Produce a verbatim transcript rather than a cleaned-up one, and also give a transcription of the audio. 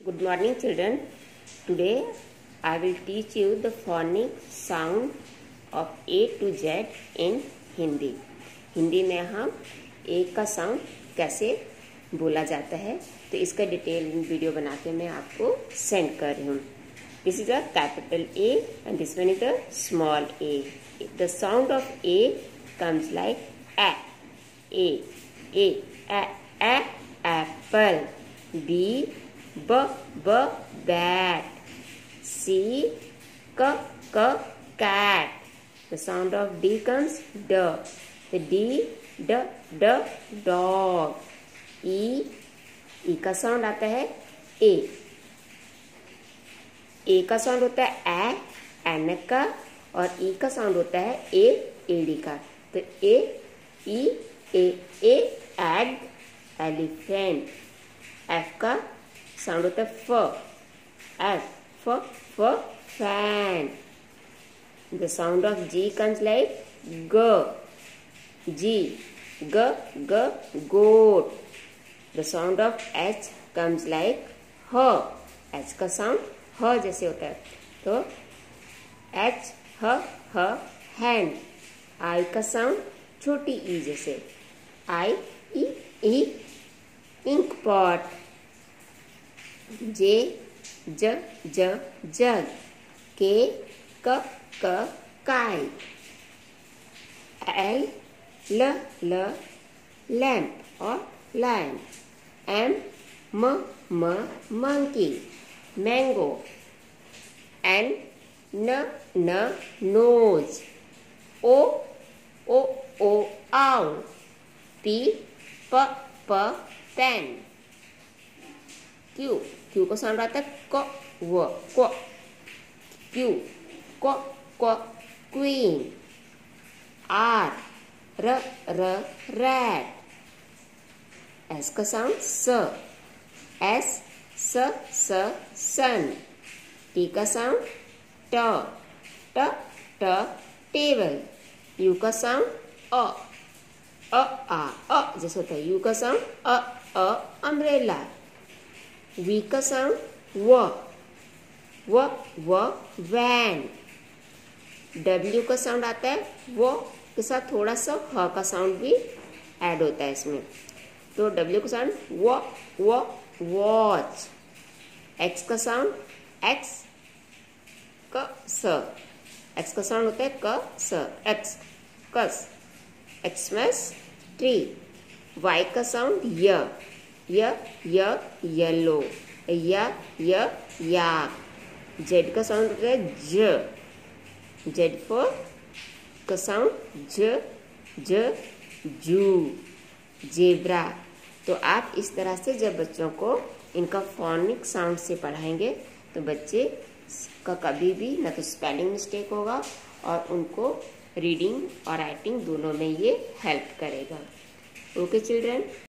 Good morning, children. Today I will teach you the phonic sound of A to Z in Hindi. Hindi में हम ए का sound कैसे बोला जाता है तो इसका डिटेल वीडियो बना के मैं आपको सेंड कर रही हूँ. This is a capital A and this one is the small A. The sound of A comes like a a a a apple. B b b bat. C k k cat. The sound of D comes d. The D d d dog. E E का sound आता है ए. ए का sound होता है ए एनक का और ई का sound होता है ए एडी का. तो e E e e egg elephant. F का साउंड होता है फ. F f f fan. The sound of G comes like g. G g g goat. The sound of H comes like h. H का sound ह जैसे होता है तो एच ह ह हैंड. आई का साउंड छोटी ई जैसे आई ई ई इंक पॉट. जे ज ज जग. के क क काइट. एल ल ल लैम्प और लायन. एम म म monkey mango. N n n nose. O o o owl. P p p pen. Q Q को साउंड आता है क व क. Q k k queen. R r r rat. S का साउंड स. S s s sun. T का sound ट. T t table. यू का साउंड अ. अ आ अ जैसे होता है. यू का साउंड अ अ अम्ब्रेला. वी का साउंड व. व व वैन. डब्ल्यू का साउंड आता है वो के साथ थोड़ा सा ह का साउंड भी ऐड होता है इसमें. तो डब्ल्यू का साउंड व व वॉच. एक्स का साउंड एक्स क स. एक्स का साउंड होता है क स. एक्स कस. Xmas tree. वाई का साउंड य. य य येलो. य य याक. जेड का साउंड होता है ज. जेड फॉर का साउंड ज ज जू. जेब्रा. तो आप इस तरह से जब बच्चों को इनका फोनिक साउंड से पढ़ाएंगे तो बच्चे का कभी भी न तो स्पेलिंग मिस्टेक होगा और उनको रीडिंग और राइटिंग दोनों में ये हेल्प करेगा. Okay children.